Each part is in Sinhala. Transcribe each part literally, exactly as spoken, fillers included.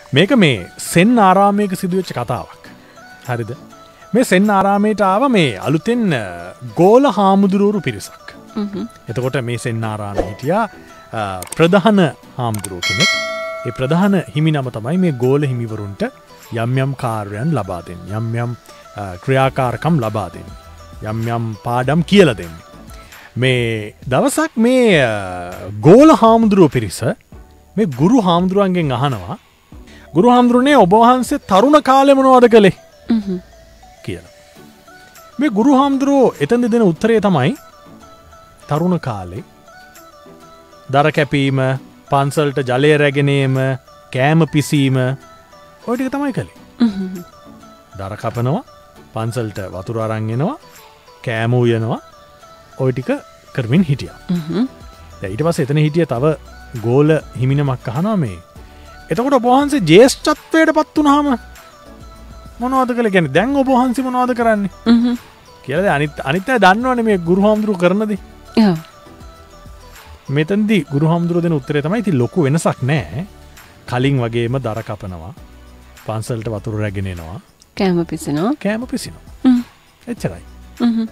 මේක මේ සෙන් ආරාමයක සිදුවෙච්ච කතාවක්. හරිද? මේ සෙන් ආරාමයට ආව මේ අලුතෙන් ගෝල හාමුදුරුවරු පිරිසක්. එතකොට මේ සෙන් ආරාමයේ හිටියා ප්‍රධාන හාමුදුරුවෝ කෙනෙක්. ඒ ප්‍රධාන හිමි නම තමයි මේ ගෝල හිමිවරුන්ට යම් යම් කාර්යයන් ලබා දෙන්නේ. යම් යම් ක්‍රියාකාරකම් ලබා දෙන්නේ. යම් යම් පාඩම් කියලා දෙන්නේ. මේ දවසක් මේ ගෝල හාමුදුරුවෝ පිරිස මේ ගුරු හාමුදුරුවන්ගෙන් අහනවා ගුරු හාමුදුරනේ ඔබ වහන්සේ තරුණ කාලේ මොනවද කළේ කියලා. මේ ගුරු හාමුදුරුවෝ එතෙන්ද දෙන උත්තරය තමයි තරුණ කාලේ දර කැපීම, පන්සලට ජලය රැගෙන ඒම, කෑම පිසීම ඔය ටික තමයි කළේ. දර කපනවා, පන්සලට වතුර අරන් එනවා, කෑම උයනවා ඔය ටික කරමින් හිටියා. දැන් ඊට පස්සේ එතන හිටිය තව ගෝල හිමිනමක් අහනවා මේ එතකොට ඔබ වහන්සේ ජේෂ්ඨත්වයට පත් වුණාම මොනවද කළේ? කියන්නේ දැන් ඔබ වහන්සේ මොනවද කරන්නේ? හ්ම්. කියලා දැන් අනිත් අනිත් අය දන්නවනේ මේ ගුරු හාමුදුරුවෝ කරන දේ. ඔව්. මෙතෙන්දී ගුරු හාමුදුරුවෝ දෙන උත්තරේ තමයි ඉතින් ලොකු වෙනසක් නැහැ. කලින් වගේම දර කපනවා, පන්සලට වතුර රැගෙන එනවා, කෑම පිසිනවා, කෑම පිසිනවා. හ්ම්. එච්චරයි. හ්ම්.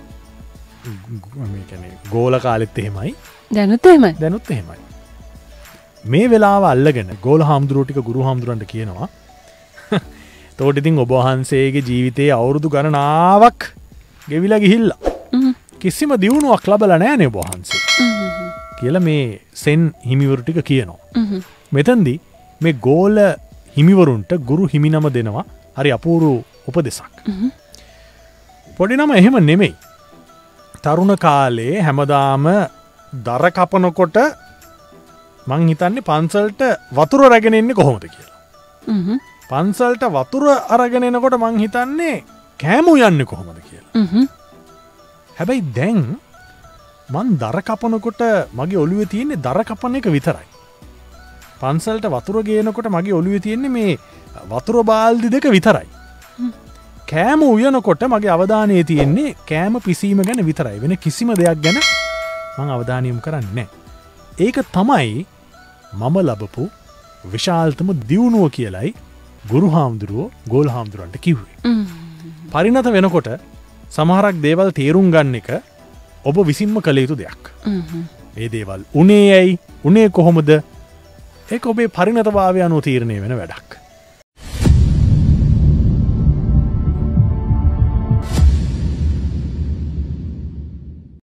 මේ කියන්නේ ගෝල කාලෙත් එහෙමයි. දැනුත් එහෙමයි. දැනුත් එහෙමයි. මේ වෙලාව අල්ලගෙන ගෝල හාමුදුරුවෝ ටික ගුරු හාමුදුරන්ට කියනවා එතකොට ඉතින් ඔබ වහන්සේගේ ජීවිතයේ අවුරුදු ගණනාවක් ගෙවිලා ගිහිල්ලා කිසිම දියුණුවක් ලැබලා නැහැ නේ ඔබ වහන්සේ කියලා මේ සෙන් හිමිවරු ටික කියනවා. මෙතෙන්දී මේ ගෝල හිමිවරුන්ට ගුරු හිමිනම දෙනවා හරි අපූර්ව උපදේශක්. පොඩි නම එහෙම නෙමෙයි. තරුණ කාලේ හැමදාම දර කපනකොට මං හිතන්නේ පන්සලට වතුර රැගෙන එන්නේ කොහොමද කියලා. පන්සලට වතුර අරගෙන එනකොට මං හිතන්නේ කෑම උයන්නේ කොහොමද කියලා. හැබැයි දැන් මං දර කපනකොට මගේ ඔළුවේ තියෙන්නේ දර කපන එක විතරයි. පන්සලට වතුර ගේනකොට මගේ ඔළුවේ තියෙන්නේ මේ වතුර බාල්දි දෙක විතරයි. කෑම උයනකොට මගේ අවධානය තියෙන්නේ කෑම පිසීම ගැන විතරයි. වෙන කිසිම දෙයක් ගැන මං අවධානය යොමු කරන්නේ නැහැ. ඒක තමයි මම ලබපු විශාල්තම දියුණුව කියලයි ගුරු හාමුදුරුවෝ ගෝල හාමුදුරුවන්ට කිව්වේ. පරිණත වෙනකොට සමහරක් දේවල් තේරුම් ගන්න එක ඔබ විසින්ම කළ යුතු දෙයක්. ඒ දේවල් උනේ ඇයි, උනේ කොහොමද? ඒක ඔබේ පරිණතභාවය අනුව තීරණය වෙන වැඩක්.